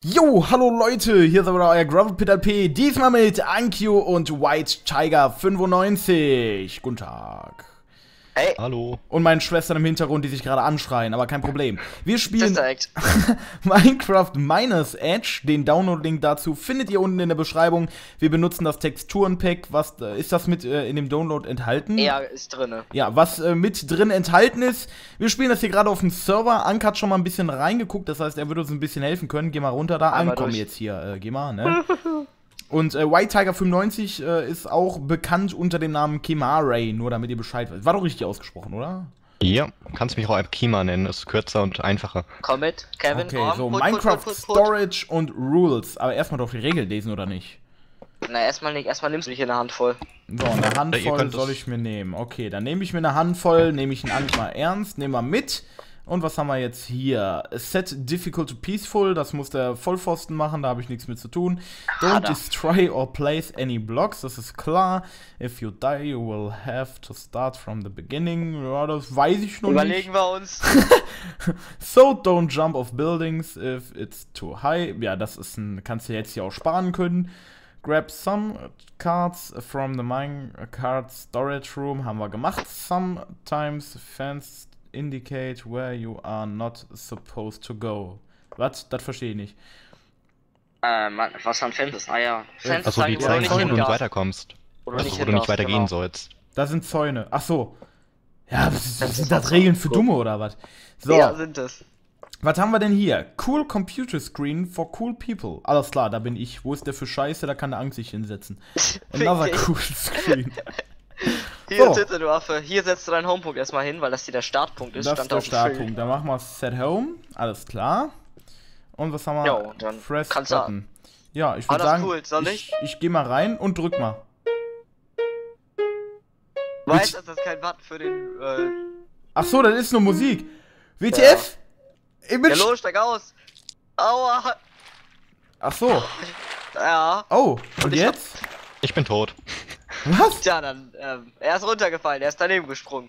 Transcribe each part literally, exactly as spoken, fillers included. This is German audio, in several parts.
Jo, hallo Leute, hier ist aber euer Gravelpit L P, diesmal mit Ankyo und White Tiger fünfundneunzig. Guten Tag. Hey. Hallo. Und meinen Schwestern im Hintergrund, die sich gerade anschreien, aber kein Problem. Wir spielen Direkt. Minecraft Miners Edge. Den Download-Link dazu findet ihr unten in der Beschreibung. Wir benutzen das Texturenpack. Was äh, ist das mit äh, in dem Download enthalten? Ja, ist drin. Ja, was äh, mit drin enthalten ist. Wir spielen das hier gerade auf dem Server. Ank hat schon mal ein bisschen reingeguckt, das heißt, er würde uns ein bisschen helfen können. Geh mal runter da. Ankommen jetzt hier. Äh, geh mal, ne? Und äh, White Tiger fünfundneunzig äh, ist auch bekannt unter dem Namen Kimare, nur damit ihr Bescheid wisst. War doch richtig ausgesprochen, oder? Ja, kannst mich auch Kima nennen, ist kürzer und einfacher. Komm mit, Kevin. Okay, Arm, so put, Minecraft put, put, put, put. Storage und Rules. Aber erstmal doch die Regeln lesen, oder nicht? Na, erstmal nicht, erstmal nimmst du dich in der Hand voll. So, eine Handvoll soll ich mir nehmen. Okay, dann nehme ich mir eine Handvoll, nehme ich einen Ank mal ernst, nehmen wir mit. Und was haben wir jetzt hier? Set difficult to peaceful, das muss der Vollpfosten machen, da habe ich nichts mit zu tun. Don't destroy or place any blocks, das ist klar. If you die, you will have to start from the beginning. Ja, das weiß ich noch Überlegen nicht. wir uns. So, don't jump off buildings if it's too high. Ja, das ist ein, kannst du jetzt hier auch sparen können. Grab some cards from the minecart storage room, haben wir gemacht. Sometimes fans indicate where you are not supposed to go. Was? Das verstehe ich nicht. Äh, Mann, was haben Fans? Ah ja. Fans Achso, die zeigen, wo du nicht darfst. weiterkommst. Oder Also, nicht wo du nicht darfst, weitergehen genau. sollst. Da sind Zäune. Ach so. Ja, was, was Das sind ist das auch Regeln so. für Cool. Dumme oder was? So, Ja, sind es. was haben wir denn hier? Cool Computer Screen for cool people. Alles klar, da bin ich. Wo ist der für Scheiße? Da kann der Angst sich hinsetzen. Another cool Screen. Hier, So. Titte, du Affe. Hier setzt du deinen Homepunkt erstmal hin, weil das hier der Startpunkt ist. Das ist Stand der auf dem Schild. Startpunkt. Dann machen wir Set Home. Alles klar. Und was haben wir? Ja, und dann Press kannst du- Button. Ja, ich Ah, würde das ist sagen, cool. Soll ich, ich gehe mal rein und drück mal. Weißt du, das ist kein Button für den, äh... Ach so, das ist nur Musik. W T F? Ich bin Ja, sch- los, steig aus. Aua. Ach so. Ja. Oh, und Und ich hab- jetzt? Ich bin tot. Was? Tja, dann, ähm, er ist runtergefallen, er ist daneben gesprungen.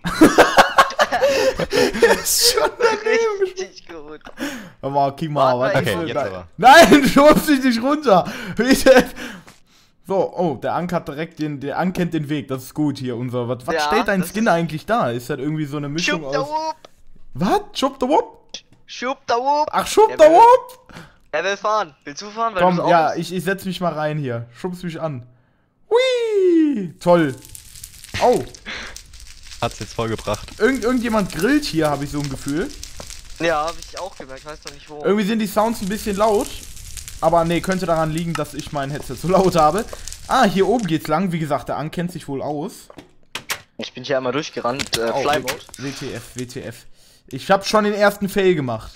ist schon daneben. Richtig gut. Hör mal, kick mal. Warte Was mal, ist Okay, denn jetzt da? aber. Nein, du holst dich nicht runter. W T F? So, oh, der Ank hat direkt den, der Ank kennt den Weg, das ist gut hier, unser, was, was Ja, stellt dein das Skin ist- eigentlich da? Ist das irgendwie so eine Mischung Schub da aus... wupp. Was? Schub da wupp? Schub da wupp. Ach, schub Der da will- wupp? Er will fahren. Willst du fahren? Weil Komm, du so ja, aus- ich, ich setz mich mal rein hier. Schubst mich an. Hui! Toll. Oh, Hat's jetzt vollgebracht. irgend, irgendjemand grillt hier, habe ich so ein Gefühl. Ja, hab ich auch gemerkt, weiß doch nicht wo. Irgendwie sind die Sounds ein bisschen laut. Aber nee, könnte daran liegen, dass ich mein Headset so laut habe. Ah, hier oben geht's lang. Wie gesagt, der Ank kennt sich wohl aus. Ich bin hier einmal durchgerannt, äh, Oh, Flymode. W T F, W T F. Ich hab schon den ersten Fail gemacht.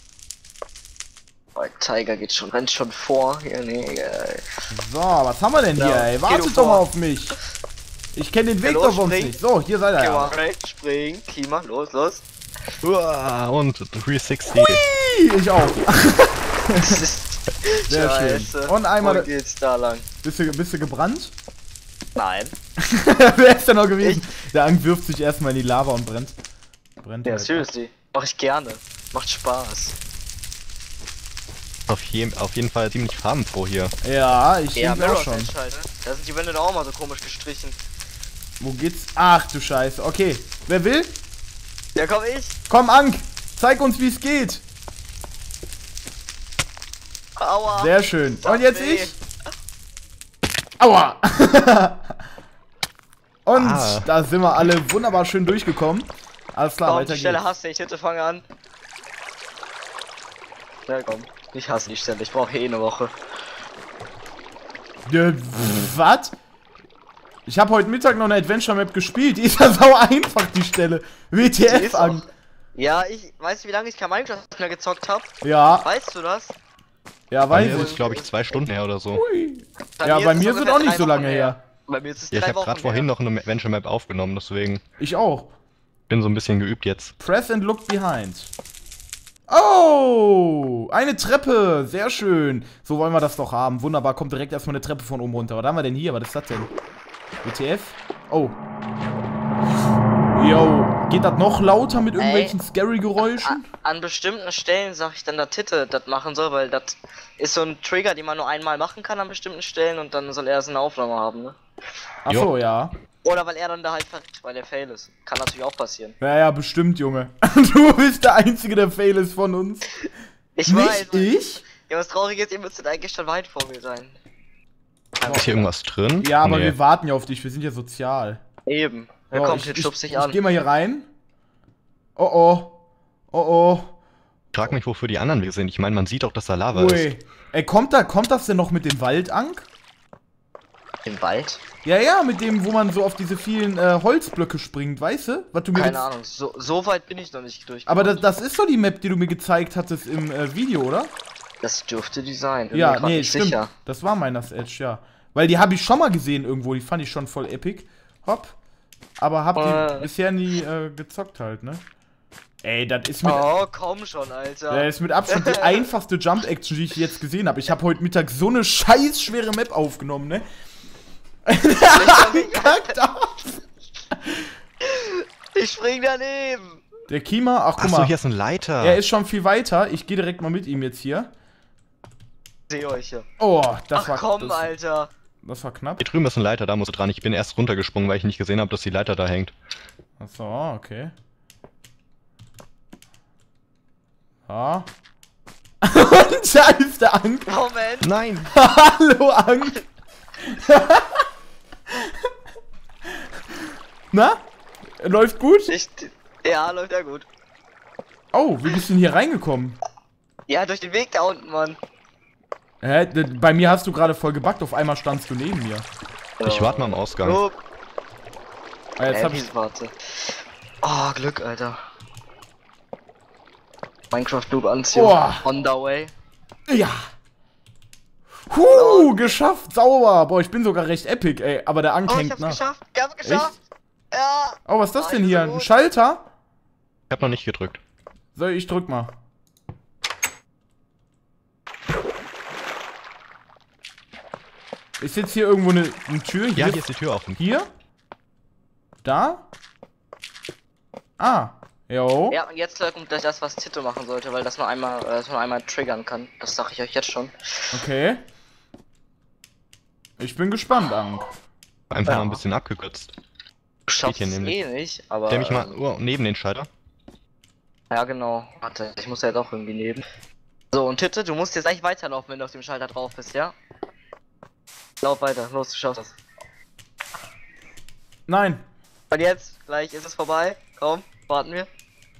Oh, Tiger geht schon, rennt schon vor. Hier, nee, äh, So, was haben wir denn hier, Ja, ey? geh du Wartet doch vor. mal auf mich. Ich kenne den Weg los, doch sonst spring. nicht. So, hier seid ihr. geh Ja. mal rechts, spring, Klima, los, los. Uah, und dreihundertsechzig. Ich auch. Das ist Sehr Scheiße. schön. Und einmal- Wo geht's da lang? Bist du, bist du gebrannt? Nein. Wer ist denn noch gewesen? Der Ank wirft sich erstmal in die Lava und brennt. Brennt Ja, halt. seriously. Mach ich gerne. Macht Spaß. Auf, je, auf jeden Fall ziemlich farbenfroh hier. Ja, ich Ja, denke auch Mirror's schon. Edge halt, ne? Da sind die Wände doch auch mal so komisch gestrichen. Wo geht's? Ach du Scheiße. Okay. Wer will? Ja, komm ich. Komm, Ank. Zeig uns, wie es geht. Aua. Sehr schön. Tat Und jetzt weh. ich. Aua. Und Ah. da sind wir alle wunderbar schön durchgekommen. Alles klar, Komm, weiter die Stelle geht's. hasse ich. Bitte fange an. Ja, komm. Ich hasse die Stelle. Ich brauche eh eine Woche. Ja, was? Ich habe heute Mittag noch eine Adventure Map gespielt. Die ist ja sau einfach, die Stelle. W T Die F ist an. auch- Ja, ich weiß, wie lange ich kein Minecraft mehr gezockt habe. Ja, Weißt du das? ja, Bei weiß mir ist ich. es, glaube ich, zwei Stunden her oder so. Ui. Ja, bei ist mir es sind ungefähr auch nicht drei so lange Wochen her. Bei mir ist es Ja, ich drei habe Wochen gerade vorhin her. noch eine Adventure Map aufgenommen, deswegen Ich auch. bin so ein bisschen geübt jetzt. Press and look behind. Oh, eine Treppe. Sehr schön. So wollen wir das doch haben. Wunderbar, kommt direkt erstmal eine Treppe von oben runter. Was haben wir denn hier? Was ist das denn? W T F? Oh. Yo. Geht das noch lauter mit irgendwelchen Scary-Geräuschen? An, an bestimmten Stellen sag ich dann, dass Titte das machen soll, weil das ist so ein Trigger, den man nur einmal machen kann an bestimmten Stellen und dann soll er so eine Aufnahme haben, ne? Achso, ja. Oder weil er dann da halt verrückt, weil der Fail ist. Kann natürlich auch passieren. Ja, ja, bestimmt, Junge. Du bist der Einzige, der Fail ist von uns. Ich Nicht weiß. ich? Ja, was traurig ist, ihr müsstet eigentlich schon weit vor mir sein. Ist hier irgendwas drin? Ja, aber Nee. wir warten ja auf dich, wir sind ja sozial. Eben. Ja, So, komm, ich, jetzt ich, schubst dich ich an. geh mal hier rein. Oh oh. Oh oh. Ich frag mich, wofür die anderen wir sind. Ich meine, man sieht doch, dass da Lava ist. Ui. Ey, kommt, da, kommt das denn noch mit dem Waldank? Im Wald? Ja, ja, mit dem, wo man so auf diese vielen äh, Holzblöcke springt, weißt du? Was du mir Keine jetzt- Ahnung, so, so weit bin ich noch nicht durch. Aber das, das ist doch die Map, die du mir gezeigt hattest im äh, Video, oder? Das dürfte die sein. Bin mir Ja, grad nee, nicht stimmt. sicher. Das war Miners Edge, ja. Weil die habe ich schon mal gesehen irgendwo, die fand ich schon voll epic. Hopp. Aber hab die Äh. bisher nie äh, gezockt halt, ne? Ey, das ist mit, Oh, komm schon, Alter. das ist mit Abstand die einfachste Jump-Action, die ich jetzt gesehen habe. Ich habe heute Mittag so eine scheiß schwere Map aufgenommen, ne? Kackt aus. Ich spring daneben. Der Kima, ach guck Achso, mal, hier ist ein Leiter. er ist schon viel weiter. Ich gehe direkt mal mit ihm jetzt hier. Sehe euch hier. Oh, das Ach war komm, das, Alter. das war knapp. Hier drüben ist ein Leiter, da musst du dran. Ich bin erst runtergesprungen, weil ich nicht gesehen habe, dass die Leiter da hängt. Achso, okay. Ja. Und da ist der Ank. Moment. Nein! Hallo, Ank. Na? Läuft gut? Ich, ja, läuft ja gut. Oh, wie bist du denn hier reingekommen? Ja, durch den Weg da unten, Mann. Hä? D- Bei mir hast du gerade voll gebackt, auf einmal standst du neben mir. Ich warte mal am Ausgang. Oh, Ah, jetzt hab ich... äh, warte. Oh, Glück, Alter. Minecraft Noob Anziehung. Oh. On the way. Ja. Huh, geschafft, sauber. Boah, ich bin sogar recht epic, ey. Aber der Ank Oh, ich hängt hab's nach. geschafft. Ich hab's geschafft. Ja. Oh, was ist das Oh, denn ich hier? bin so Ein gut. Schalter? Ich hab noch nicht gedrückt. So, ich drück mal. Ist jetzt hier irgendwo eine, eine Tür? Ja, hier ist die Tür offen. Hier? Da? Ah. Jo. Ja, und jetzt kommt gleich das, was Tito machen sollte, weil das nur einmal, äh, das nur einmal triggern kann. Das sag ich euch jetzt schon. Okay. Ich bin gespannt, Ank. Einfach Ja. mal ein bisschen abgekürzt. Du schaffst hier es nämlich. eh nicht, aber... Stell mich mal oh, neben den Schalter. Ja, genau. Warte, ich muss ja doch irgendwie neben. So, und Titte, du musst jetzt gleich weiterlaufen, wenn du auf dem Schalter drauf bist, ja? Lauf weiter, los, du schaffst das. Nein. Und jetzt, gleich ist es vorbei. Komm, warten wir.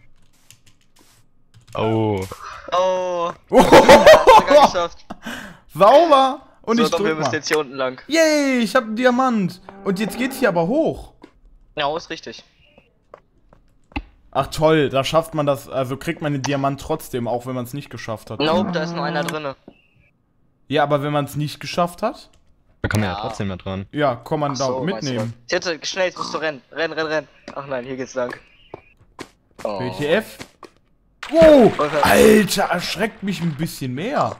Oh. Oh, sogar geschafft. Sauber. Und so, ich komm, wir drück müssen mal. jetzt hier unten lang. Yay, ich hab einen Diamant. Und jetzt geht's hier aber hoch. Ja, ist richtig. Ach toll, da schafft man das, also kriegt man den Diamant trotzdem, auch wenn man es nicht geschafft hat. Nope, da ist nur einer drinne. Ja, aber wenn man es nicht geschafft hat, Da kann man ja, Ja. trotzdem mehr dran. ja, kann man Ach da so, meinst du mitnehmen. das? Titte, schnell, jetzt musst du rennen. Renn, renn, renn. Ach nein, hier geht's lang. Oh. W T F? Wow, Okay. Alter, erschreckt mich ein bisschen mehr.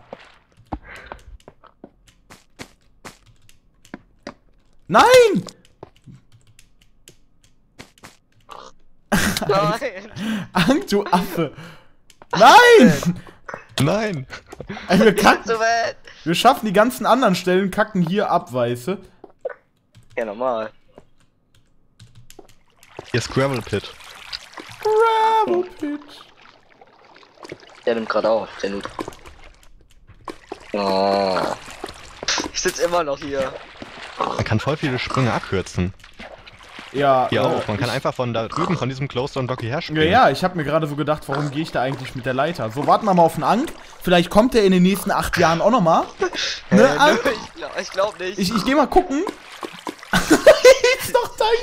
Nein! Nein! Ang, du Affe. Nein! Nein! Ey, wir, kacken, So weit! wir schaffen die ganzen anderen Stellen, kacken hier ab, weißt du? Ja, normal. Hier ist Gravel Pit. Gravel Pit. Der nimmt gerade auf, der Noob. Oh. Ich sitz immer noch hier. Man kann voll viele Sprünge abkürzen. Ja, Hier äh, auch. Man kann ich, einfach von da drüben, von diesem Glowstone Block hierher Ja, springen. ja, ich habe mir gerade so gedacht, warum gehe ich da eigentlich mit der Leiter? So, warten wir mal auf den Ank. Vielleicht kommt der in den nächsten acht Jahren auch nochmal. Ne, Äh, Ank? nö, ich, glaub, ich glaub nicht. Ich, ich geh mal gucken. Ist doch da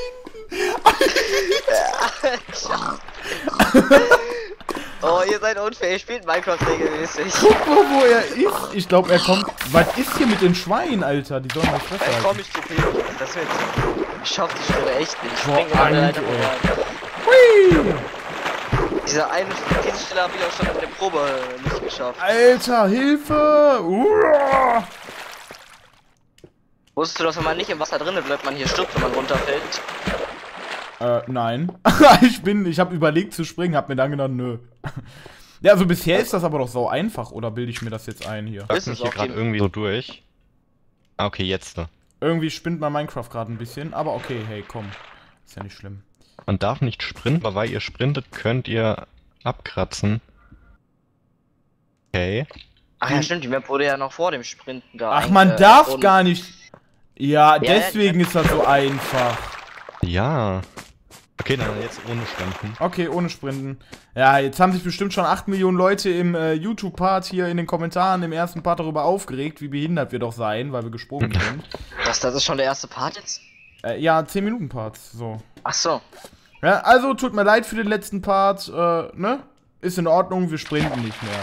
hinten. Oh, ihr seid unfair, ihr spielt Minecraft regelmäßig. Guck mal, wo er ist. Ich glaube, er kommt. Was ist hier mit den Schweinen, Alter? Die sollen mal Fresse Ey, komm, halten. ich kopiere mich. Das wird. Ich schaff die Stelle echt nicht. Ich Boah, spring immer an der Leiter Anke, ey. vorbei. Hui. Diese eine, diese Stelle habe ich auch schon in der Probe nicht geschafft. Alter, Hilfe. Uah. Wusstest du, dass wenn man nicht im Wasser drinne bleibt, man hier stirbt, wenn man runterfällt? Äh, nein. ich bin, ich habe überlegt zu springen, hab mir dann gedacht, nö. Ja, also bisher ist das aber doch so einfach, oder bilde ich mir das jetzt ein hier? Ich mich hier gerade irgendwie so durch. Ah, okay, jetzt. Ne? Irgendwie spinnt mein Minecraft gerade ein bisschen, aber okay, hey, komm. Ist ja nicht schlimm. Man darf nicht sprinten, aber weil ihr sprintet, könnt ihr abkratzen. Okay. Ach ja, stimmt, die Map wurde ja noch vor dem Sprinten da. Ach, man äh, darf und... gar nicht. Ja, ja deswegen ja, ist das so einfach. Ja. Okay, dann jetzt ohne Sprinten. Okay, ohne Sprinten. Ja, jetzt haben sich bestimmt schon acht Millionen Leute im äh, YouTube-Part hier in den Kommentaren im ersten Part darüber aufgeregt, wie behindert wir doch seien, weil wir gesprungen sind. Das, das ist schon der erste Part jetzt? Äh, ja, zehn Minuten Parts, so. Ach so. Ja, also tut mir leid für den letzten Part, äh, ne? Ist in Ordnung, wir sprinten nicht mehr.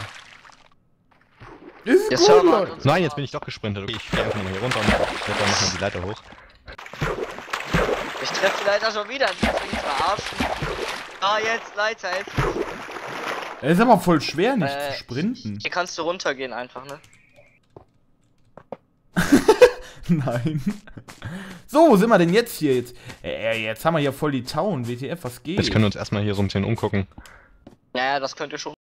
Ist Jetzt gut, hör mal. Leute. Nein, jetzt bin ich doch gesprintet. Okay, ich gehe einfach mal hier runter und kletter nochmal die Leiter hoch. Ich treffe die Leiter schon wieder. Ich will mich verarschen. Ah, jetzt Leiter, jetzt. Es ist aber voll schwer, nicht Äh, zu sprinten. Hier kannst du runtergehen einfach, ne? Nein. So, wo sind wir denn jetzt hier? Jetzt, äh, jetzt haben wir hier voll die Town. W T F, was geht? Jetzt können wir uns erstmal hier so ein bisschen umgucken. Naja, das könnt ihr schon.